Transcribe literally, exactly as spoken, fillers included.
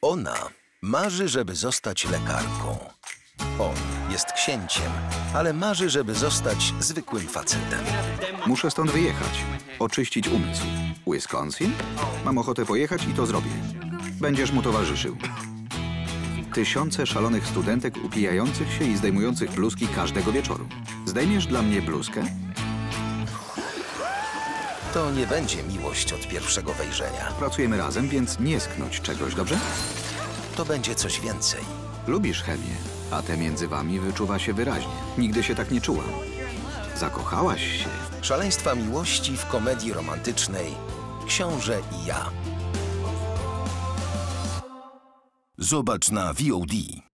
Ona marzy, żeby zostać lekarką. On jest księciem, ale marzy, żeby zostać zwykłym facetem. Muszę stąd wyjechać. Oczyścić umysł. Wisconsin? Mam ochotę pojechać i to zrobię. Będziesz mu towarzyszył. Tysiące szalonych studentek upijających się i zdejmujących bluzki każdego wieczoru. Zdejmiesz dla mnie bluzkę? To nie będzie miłość od pierwszego wejrzenia. Pracujemy razem, więc nie sknąć czegoś, dobrze? To będzie coś więcej. Lubisz chemię, a te między wami wyczuwa się wyraźnie. Nigdy się tak nie czułam. Zakochałaś się. Szaleństwa miłości w komedii romantycznej Książę i ja. Zobacz na V O D.